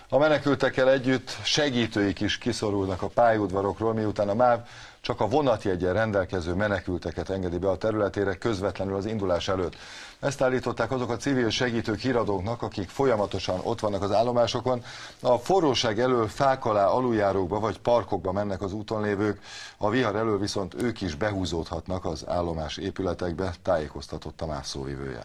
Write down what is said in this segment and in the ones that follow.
A menekültekkel együtt segítőik is kiszorulnak a pályaudvarokról, miután a MÁV csak a vonatjeggyel rendelkező menekülteket engedi be a területére közvetlenül az indulás előtt. Ezt állították azok a civil segítők híradóknak, akik folyamatosan ott vannak az állomásokon. A forróság elől fák alá, aluljárókba vagy parkokba mennek az úton lévők, a vihar elől viszont ők is behúzódhatnak az állomás épületekbe, tájékoztatott a MÁV szóvivője.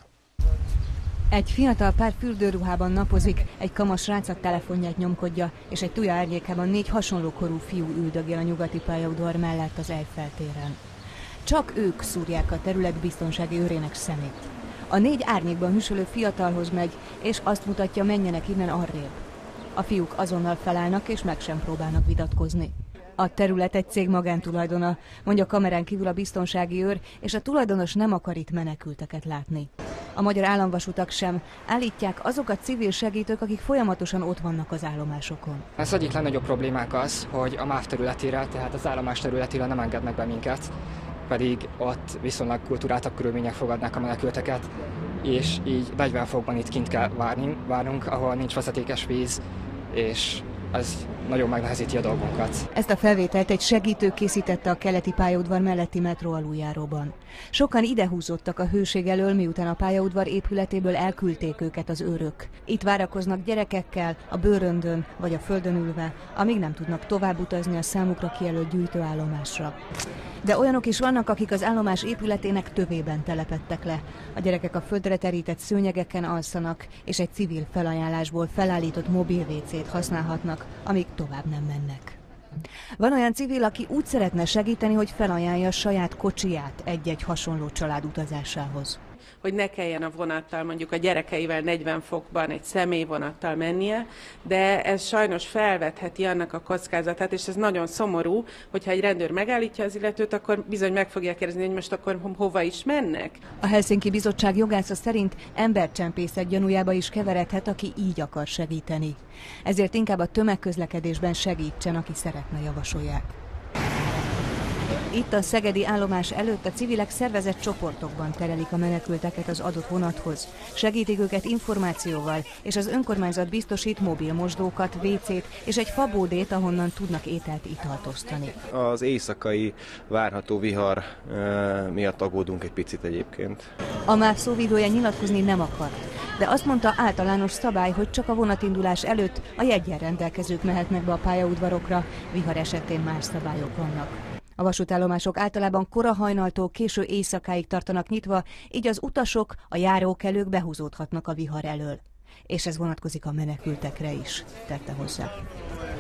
Egy fiatal pár fürdőruhában napozik, egy kamas srác a telefonját nyomkodja, és egy tuja árnyékában 4 hasonló korú fiú üldögél a nyugati pályaudvar mellett az Eiffel téren. Csak ők szúrják a terület biztonsági őrének szemét. A 4 árnyékban hűsölő fiatalhoz megy, és azt mutatja, menjenek innen arrébb. A fiúk azonnal felállnak, és meg sem próbálnak vitatkozni. A terület egy cég magántulajdona, mondja kamerán kívül a biztonsági őr, és a tulajdonos nem akar itt menekülteket látni. A magyar államvasutak sem, állítják azok a civil segítők, akik folyamatosan ott vannak az állomásokon. Az egyik legnagyobb problémák az, hogy a MÁV területére, tehát az állomás területére nem engednek be minket, pedig ott viszonylag kulturáltabb körülmények fogadnák a menekülteket, és így 40 fokban itt kint kell várnunk, ahol nincs vezetékes víz, és ez nagyon megnehezíti a dolgunkat. Ezt a felvételt egy segítő készítette a keleti pályaudvar melletti metró aluljáróban. Sokan idehúzódtak a hőség elől, miután a pályaudvar épületéből elküldték őket az őrök. Itt várakoznak gyerekekkel, a bőröndön vagy a földön ülve, amíg nem tudnak tovább utazni a számukra kijelölt gyűjtőállomásra. De olyanok is vannak, akik az állomás épületének tövében telepedtek le. A gyerekek a földre terített szőnyegeken alszanak, és egy civil felajánlásból felállított mobil WC-t használhatnak, amíg tovább nem mennek. Van olyan civil, aki úgy szeretne segíteni, hogy felajánlja saját kocsiját egy-egy hasonló család utazásához. Hogy ne kelljen a vonattal, mondjuk a gyerekeivel 40 fokban egy személyvonattal mennie, de ez sajnos felvetheti annak a kockázatát, és ez nagyon szomorú, hogyha egy rendőr megállítja az illetőt, akkor bizony meg fogja kérdezni, hogy most akkor hova is mennek. A Helsinki Bizottság jogásza szerint embercsempészet gyanújába is keveredhet, aki így akar segíteni. Ezért inkább a tömegközlekedésben segítsen, aki szeretne, javasolják. Itt a szegedi állomás előtt a civilek szervezett csoportokban terelik a menekülteket az adott vonathoz. Segítik őket információval, és az önkormányzat biztosít mobil mosdókat, WC-t és egy fabódét, ahonnan tudnak ételt, italt osztani. Az éjszakai várható vihar miatt aggódunk egy picit egyébként. A MÁV szóvivője nyilatkozni nem akar, de azt mondta, általános szabály, hogy csak a vonatindulás előtt a jeggyel rendelkezők mehetnek be a pályaudvarokra, vihar esetén más szabályok vannak. A vasútállomások általában kora hajnaltól késő éjszakáig tartanak nyitva, így az utasok, a járókelők behúzódhatnak a vihar elől. És ez vonatkozik a menekültekre is, tette hozzá.